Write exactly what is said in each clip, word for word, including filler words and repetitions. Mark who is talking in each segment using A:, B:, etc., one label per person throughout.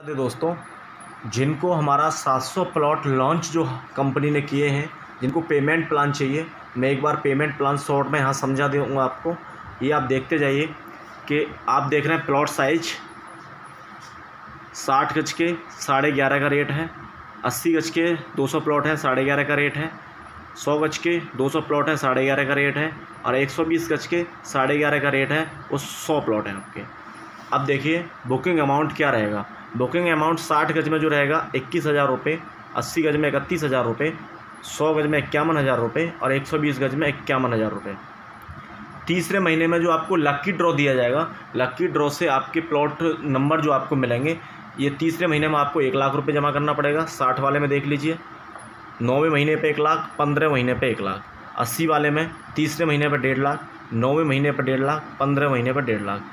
A: दोस्तों, जिनको हमारा सात सौ प्लॉट लॉन्च जो कंपनी ने किए हैं, जिनको पेमेंट प्लान चाहिए, मैं एक बार पेमेंट प्लान शॉर्ट में यहाँ समझा दूँगा आपको। ये आप देखते जाइए कि आप देख रहे हैं प्लॉट साइज साठ गज के साढ़े ग्यारह का रेट है, अस्सी गज के दो सौ प्लॉट है साढ़े ग्यारह का रेट है, सौ गज के दो सौ प्लॉट है साढ़े ग्यारह का रेट है, और एक सौ बीस गज के साढ़े ग्यारह का रेट है, वो सौ प्लॉट हैं आपके। अब देखिए बुकिंग अमाउंट क्या रहेगा। बुकिंग अमाउंट साठ गज में जो रहेगा इक्कीस हज़ार रुपये, अस्सी गज में इकतीस हज़ार रुपये, सौ गज में इक्यावन हज़ार रुपये और एक सौ बीस गज में इक्यावन हज़ार रुपये। तीसरे महीने में जो आपको लक्की ड्रॉ दिया जाएगा, लक्की ड्रॉ से आपके प्लॉट नंबर जो आपको मिलेंगे, ये तीसरे महीने में आपको एक लाख रुपये जमा करना पड़ेगा। साठ वाले में देख लीजिए, नौवें महीने पे एक लाख, पंद्रह महीने पे एक लाख, अस्सी वाले में तीसरे महीने पे डेढ़ लाख, नौवें महीने पे डेढ़ लाख, पंद्रह महीने पे डेढ़ लाख,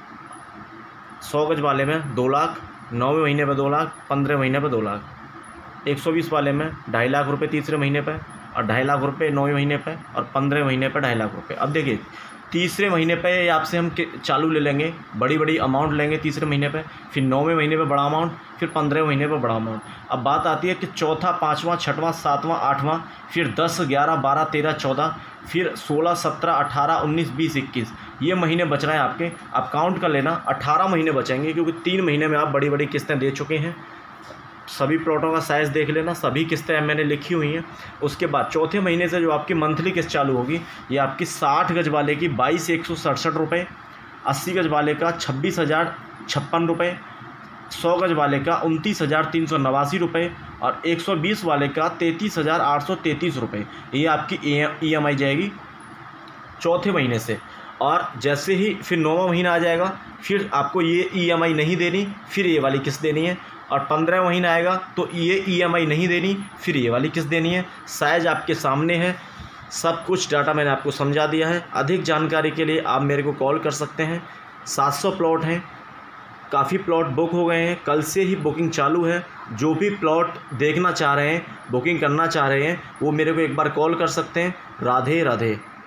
A: सौ गज वाले में दो लाख, नौवें महीने पे दो लाख, पंद्रह महीने पे दो लाख, एक सौ बीस वाले में ढाई लाख रुपए तीसरे महीने पे और ढाई लाख रुपए नौवें महीने पे और पंद्रह महीने पे ढाई लाख रुपए। अब देखिए तीसरे महीने पे आपसे हम चालू ले लेंगे, बड़ी बड़ी अमाउंट लेंगे तीसरे महीने पे, फिर नौवें महीने पे बड़ा अमाउंट, फिर पंद्रह महीने पे बड़ा अमाउंट। अब बात आती है कि चौथा, पाँचवां, छठवां, सातवां, आठवां, फिर दस, ग्यारह, बारह, तेरह, चौदह, फिर सोलह, सत्रह, अठारह, उन्नीस, बीस, इक्कीस, ये महीने बच रहे हैं आपके। आप काउंट कर लेना, अठारह महीने बचेंगे, क्योंकि तीन महीने में आप बड़ी बड़ी किस्तें दे चुके हैं। सभी प्लॉटों का साइज़ देख लेना, सभी किस्तें मैंने लिखी हुई हैं। उसके बाद चौथे महीने से जो आपकी मंथली किस्त चालू होगी, ये आपकी साठ गज वाले की बाईस एक सौ सड़सठ रुपये, अस्सी गज वाले का छब्बीस हज़ार छप्पन रुपये, सौ गज वाले का उनतीस हज़ार तीन सौ नवासी रुपये और एक सौ बीस वाले का तैंतीस हज़ार आठ सौ तैंतीस रुपये। ये आपकी ई एम आई जाएगी चौथे महीने से। और जैसे ही फिर नौवां महीना आ जाएगा, फिर आपको ये ई एम आई नहीं देनी, फिर ये वाली किस्त देनी है। और पंद्रह महीना आएगा तो ये ई एम आई नहीं देनी, फिर ये वाली किस्त देनी है। साइज आपके सामने है, सब कुछ डाटा मैंने आपको समझा दिया है। अधिक जानकारी के लिए आप मेरे को कॉल कर सकते हैं। सात सौ प्लॉट हैं, काफ़ी प्लॉट बुक हो गए हैं, कल से ही बुकिंग चालू है। जो भी प्लॉट देखना चाह रहे हैं, बुकिंग करना चाह रहे हैं, वो मेरे को एक बार कॉल कर सकते हैं। राधे राधे।